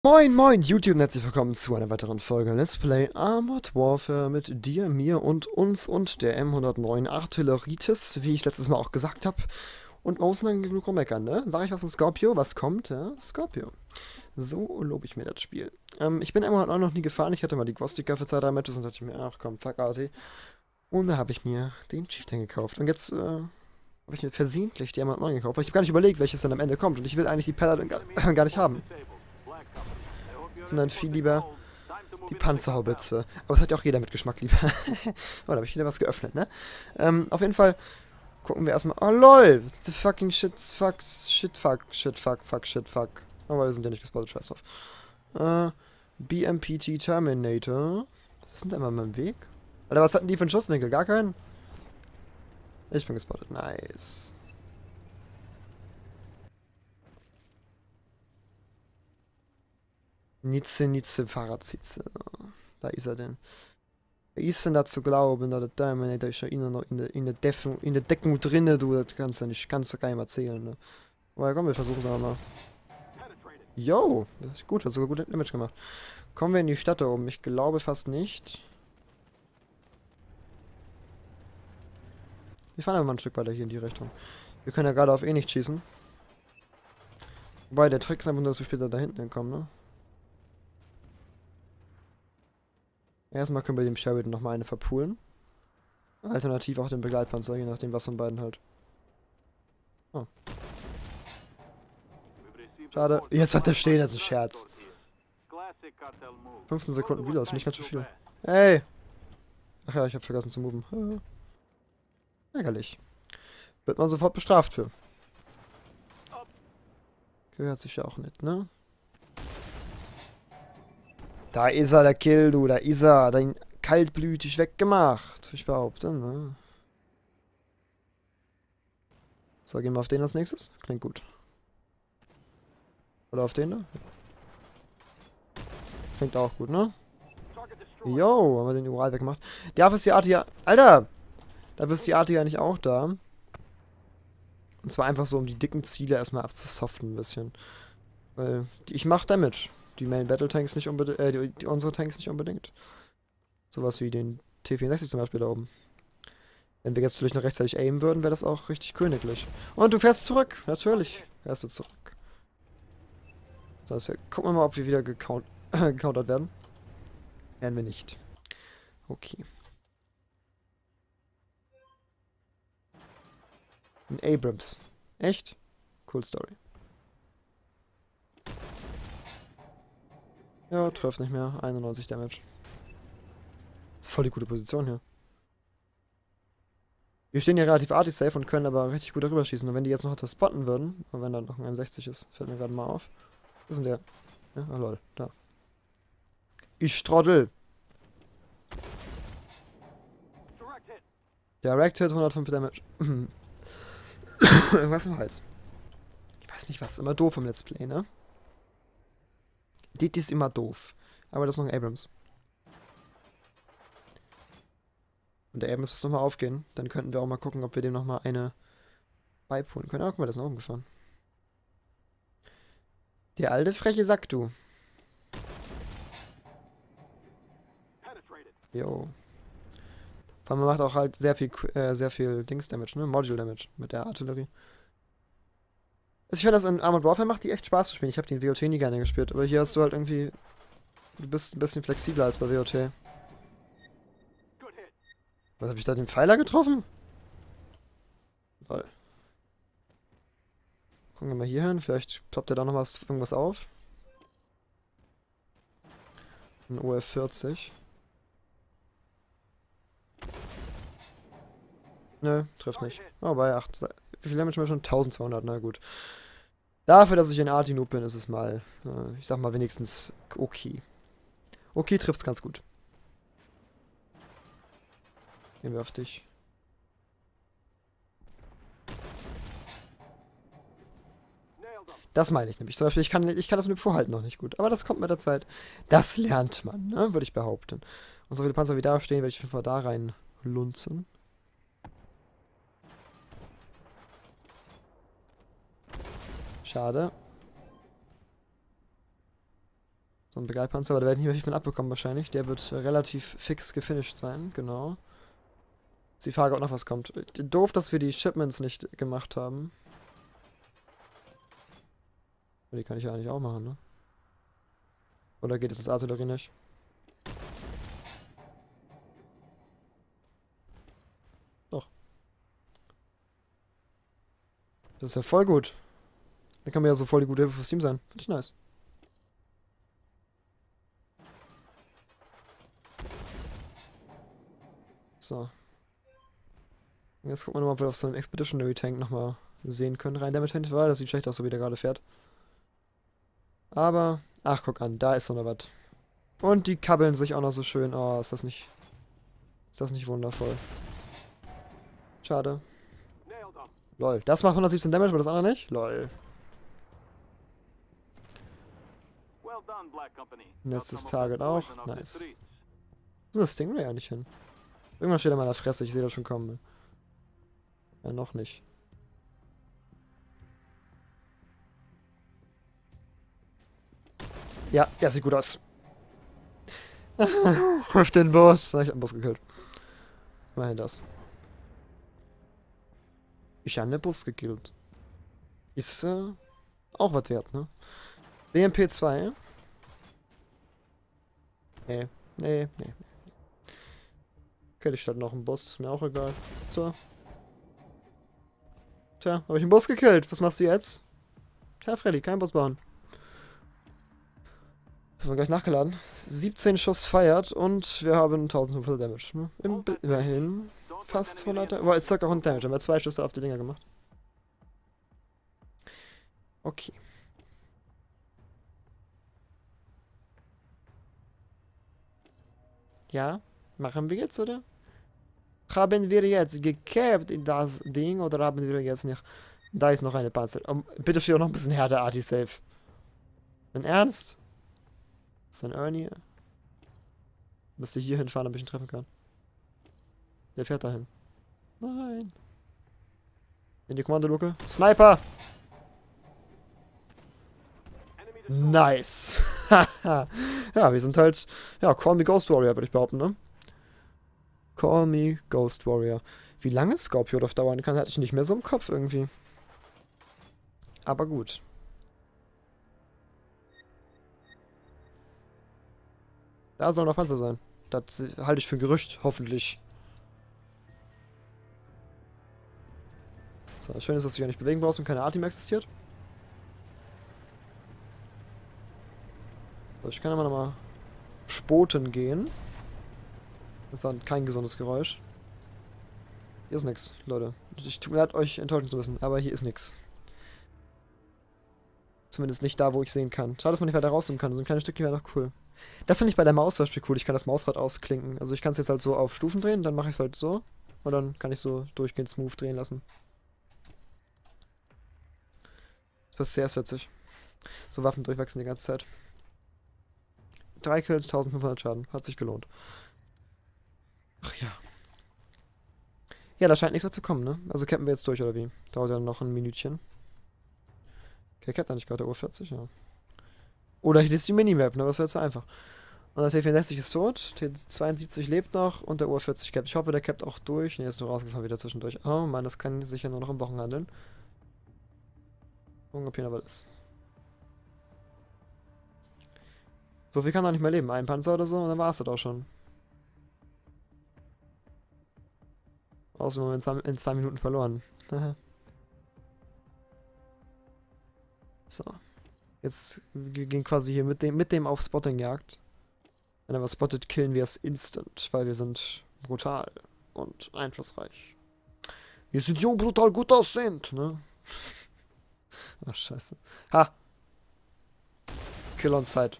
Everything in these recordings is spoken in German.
Moin moin YouTube und herzlich willkommen zu einer weiteren Folge Let's Play Armored Warfare mit dir, mir und uns und der M109 Artilleritis, wie ich letztes Mal auch gesagt habe. Und man muss lang genug rummeckern, ne? Sag ich was von Scorpio? Was kommt? Ja? Scorpio. So lobe ich mir das Spiel. Ich bin M109 noch nie gefahren, ich hatte mal die Gwostika für 2-3 Matches und dachte ich mir, ach komm, fuck AT. Und da habe ich mir den Chieftain gekauft. Und jetzt, habe ich mir versehentlich die M109 gekauft, weil ich habe gar nicht überlegt, welches dann am Ende kommt. Und ich will eigentlich die Paladin gar nicht haben. Sondern viel lieber die Panzerhaubitze. Aber es hat ja auch jeder mit Geschmack lieber. Oh, da habe ich wieder was geöffnet, ne? Auf jeden Fall gucken wir erstmal. Oh lol! The fucking shit, fuck, shit, fuck, shit, fuck, fuck, shit, fuck. Aber wir sind ja nicht gespottet, scheiß drauf. BMPT Terminator. Was ist denn da immer in meinem Weg? Alter, was hatten die für einen Schusswinkel? Gar keinen? Ich bin gespottet. Nice. Nitze, Fahrradsitze. Da ist er denn. Wer ist denn da zu glauben, dass der Terminator ist ja immer noch in der Deckung drinne, du, das kannst du gar nicht erzählen, ne? Aber komm, wir versuchen es mal. Yo, das ist gut, hat sogar gut Damage gemacht. Kommen wir in die Stadt da oben? Ich glaube fast nicht. Wir fahren aber mal ein Stück weiter hier in die Richtung. Wir können ja gerade auf eh nicht schießen. Wobei, der Trick ist einfach nur, dass wir später da hinten hinkommen, ne? Erstmal können wir dem Sheridan nochmal eine verpulen. Alternativ auch den Begleitpanzer, je nachdem was von beiden halt. Oh. Schade. Jetzt hat er stehen, das ist ein Scherz. 15 Sekunden Reload, finde ich ganz schön viel. Hey! Ach ja, ich habe vergessen zu moven. Ärgerlich. Wird man sofort bestraft für. Gehört sich ja auch nicht, ne? Da ist er, der Kill, du. Da ist er. Dein kaltblütig weggemacht. Ich behaupte, ne? So, gehen wir auf den als nächstes. Klingt gut. Oder auf den da? Klingt auch gut, ne? Jo, haben wir den Ural weggemacht. Dafür ist die Art ja. Alter! Dafür ist die Art ja nicht auch da. Und zwar einfach so, um die dicken Ziele erstmal abzusoften ein bisschen. Weil ich mach Damage. Die Main Battle Tanks nicht unbedingt. Unsere Tanks nicht unbedingt. Sowas wie den T64 zum Beispiel da oben. Wenn wir jetzt vielleicht noch rechtzeitig aimen würden, wäre das auch richtig königlich. Und du fährst zurück. Natürlich fährst du zurück. So, gucken wir mal, ob wir wieder gecountert werden. Werden wir nicht. Okay. Ein Abrams. Echt? Cool Story. Ja, trifft nicht mehr. 91 Damage. Das ist voll die gute Position hier. Wir stehen hier relativ arty-safe und können aber richtig gut darüber schießen. Und wenn die jetzt noch das spotten würden, und wenn da noch ein M60 ist, fällt mir gerade mal auf. Wo ist denn der? Ja, oh lol, da. Ich Trottel! Direct Hit, 105 Damage. Irgendwas im Hals. Ich weiß nicht was, ist immer doof im Let's Play, ne? Das ist immer doof. Aber das ist noch ein Abrams. Und der Abrams muss nochmal aufgehen. Dann könnten wir auch mal gucken, ob wir dem nochmal eine beipulen können. Ah, guck mal, das ist nach oben gefahren. Der alte freche Sack, du. Jo. Vor allem man macht auch halt sehr viel Dings-Damage, ne? Module-Damage mit der Artillerie. Also ich finde, das in Armored Warfare macht die echt Spaß zu spielen. Ich habe die in WoT nie gerne gespielt, aber hier hast du halt irgendwie... Du bist ein bisschen flexibler als bei WoT. Was, habe ich da den Pfeiler getroffen? Lol. Gucken wir mal hier hin, vielleicht ploppt er da noch irgendwas auf. Ein OF40. Nö, trifft nicht. Oh, bei 8. Wie viel Damage haben wir schon? 1200, na gut. Dafür, dass ich ein Arti-Noob bin, ist es mal, ich sag mal wenigstens okay. Okay, trifft's ganz gut. Gehen wir auf dich. Das meine ich nämlich. Zum Beispiel, ich kann das mit Vorhalten noch nicht gut. Aber das kommt mit der Zeit. Das lernt man, ne? Würde ich behaupten. Und so viele Panzer wie da stehen, werde ich auf jeden Fall da rein lunzen. Schade. So ein Begleitpanzer, aber da werden nicht mehr viel von abbekommen wahrscheinlich. Der wird relativ fix gefinisht sein, genau. Ist die Frage, ob noch was kommt. Doof, dass wir die Shipments nicht gemacht haben. Die kann ich ja eigentlich auch machen, ne? Oder geht es ins Artillerie nicht? Doch. Das ist ja voll gut. Da kann mir ja so voll die gute Hilfe fürs Team sein. Finde ich nice. So. Jetzt gucken wir nochmal, ob wir auf so einem Expeditionary Tank nochmal sehen können. Rein damit hinter, das sieht schlecht aus, so wie der gerade fährt. Aber, ach, guck an, da ist noch was. Und die kabbeln sich auch noch so schön. Oh, ist das nicht wundervoll. Schade. Lol, das macht 117 Damage, aber das andere nicht? Lol. Letztes Target auch. Nice. Wo ist das Stingray eigentlich hin? Irgendwann steht er in meiner Fresse, ich sehe das schon kommen. Ja, noch nicht. Ja, ja, sieht gut aus. Auf den Boss. Ich hab den Boss gekillt. Immerhin das. Ich habe den Boss gekillt. Ist auch was wert, ne? BMP 2. Nee, nee, nee. Kill ich statt noch einen Boss, ist mir auch egal. So. Tja, habe ich einen Boss gekillt. Was machst du jetzt? Ja, Freddy, kein Boss bauen. Wir gleich nachgeladen. 17 Schuss feiert und wir haben 1500 Damage. Ne? Immerhin fast 100. Aber jetzt circa 100 Damage. Haben wir 2 Schüsse auf die Dinger gemacht. Okay. Ja, machen wir jetzt, oder? Haben wir jetzt gecapt in das Ding oder haben wir jetzt nicht? Da ist noch eine Panzer. Bitte steht auch noch ein bisschen härter, Arti-Safe. Im Ernst? Das ist ein Ernie. Müsste hier hinfahren, damit ich ihn treffen kann. Der fährt dahin. Nein. In die Kommandoluke. Sniper! Nice. Ja, wir sind halt... Ja, Call me Ghost Warrior, würde ich behaupten, ne? Call me Ghost Warrior. Wie lange Scorpio doch dauern kann, hatte ich nicht mehr so im Kopf irgendwie. Aber gut. Da soll noch Panzer sein. Das halte ich für ein Gerücht, hoffentlich. So, das Schöne ist, dass du dich ja nicht bewegen brauchst und keine Art-Team existiert. So, ich kann aber nochmal spoten gehen. Das war kein gesundes Geräusch. Hier ist nix, Leute. Ich tut mir leid, euch enttäuschen zu müssen, aber hier ist nix. Zumindest nicht da, wo ich sehen kann. Schade, dass man nicht weiter rauszoomen kann. So ein kleines Stückchen wäre noch cool. Das finde ich bei der Maus zum Beispiel cool. Ich kann das Mausrad ausklinken. Also ich kann es jetzt halt so auf Stufen drehen, dann mache ich es halt so. Und dann kann ich so durchgehend smooth drehen lassen. Das ist sehr witzig. So Waffen durchwechseln die ganze Zeit. 3 Kills, 1500 Schaden. Hat sich gelohnt. Ach ja. Ja, da scheint nichts mehr zu kommen, ne? Also cappen wir jetzt durch, oder wie? Dauert ja noch ein Minütchen. Okay, cappt nicht gerade Uhr 40, ja. Oder hier ist die Minimap, ne? Das wäre jetzt so einfach. Und der T64 ist tot, T72 lebt noch und der Ur40 cappt. Ich hoffe, der cappt auch durch. Ne, ist nur rausgefahren wieder zwischendurch. Oh Mann, das kann sich ja nur noch im Wochen handeln. Gucken, ob hier noch was ist. So viel kann doch nicht mehr leben. Ein Panzer oder so und dann war es das auch schon. Außer wir haben in 2 Minuten verloren. So. Jetzt wir gehen quasi hier mit dem auf Spotting-Jagd. Wenn er was spottet, killen wir es instant, weil wir sind brutal und einflussreich. Wir sind so brutal gut aussehend, ne? Ach, scheiße. Ha! Kill on sight.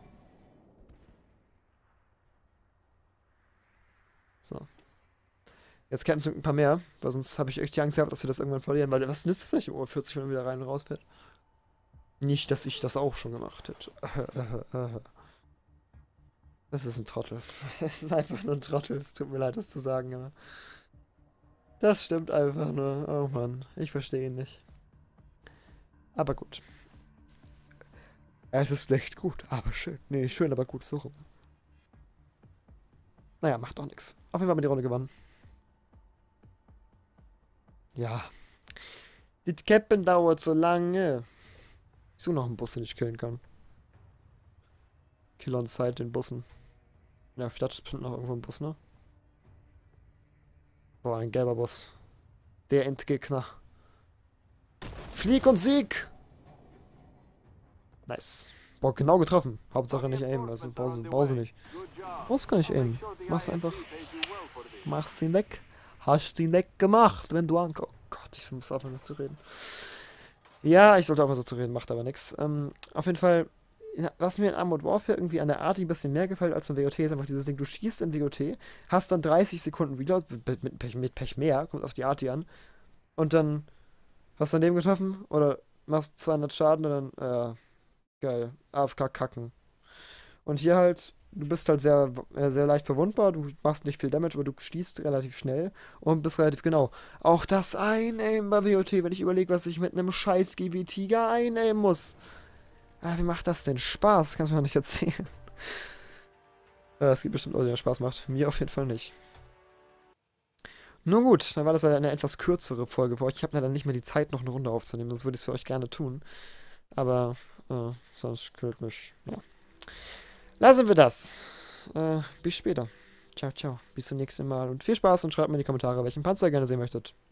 So. Jetzt kämpfen ein paar mehr, weil sonst habe ich echt die Angst gehabt, dass wir das irgendwann verlieren, weil was nützt es nicht im Uhr 40, wenn er wieder rein und rausfährt? Nicht, dass ich das auch schon gemacht hätte. Das ist ein Trottel. Das ist einfach nur ein Trottel. Es tut mir leid, das zu sagen, aber... Das stimmt einfach nur. Oh Mann, ich verstehe ihn nicht. Aber gut. Es ist nicht gut, aber schön. Nee, schön, aber gut, so rum. Naja, macht doch nichts. Auf jeden Fall haben wir die Runde gewonnen. Ja. Das Cappen dauert so lange. Ich suche noch einen Bus, den ich killen kann. Kill on Site den Bussen. In der Stadt ist bestimmt noch irgendwo ein Bus, ne? Boah, ein gelber Bus. Der Endgegner. Flieg und Sieg! Nice. Boah, genau getroffen. Hauptsache nicht aimen, also brauchst du nicht. Brauchst gar nicht aimen. Machst einfach. Machst ihn weg. Hast ihn weggemacht, wenn du ankommst. Oh Gott, ich muss aufhören, das zu reden. Ja, ich sollte aufhören, so zu reden, macht aber nichts. Auf jeden Fall, ja, was mir in Armored Warfare irgendwie an der Art ein bisschen mehr gefällt als in WOT, ist einfach dieses Ding, du schießt in WOT, hast dann 30 Sekunden Reload, mit Pech mehr, kommt auf die Arti an, und dann hast du daneben getroffen oder machst 200 Schaden und dann, geil, AFK kacken. Und hier halt, du bist halt sehr leicht verwundbar, du machst nicht viel Damage, aber du schießt relativ schnell und bist relativ genau. Auch das Einaimen bei WOT, wenn ich überlege, was ich mit einem scheiß GW-Tiger einaimen muss. Ah, wie macht das denn Spaß? Kannst du mir noch nicht erzählen. Es gibt bestimmt Leute, die das Spaß macht. Mir auf jeden Fall nicht. Nun gut, dann war das leider eine etwas kürzere Folge für euch. Ich habe leider nicht mehr die Zeit, noch eine Runde aufzunehmen, sonst würde ich es für euch gerne tun. Aber sonst quält mich. Ja. Lassen wir das. Bis später. Ciao, ciao. Bis zum nächsten Mal. Und viel Spaß und schreibt mir in die Kommentare, welchen Panzer ihr gerne sehen möchtet.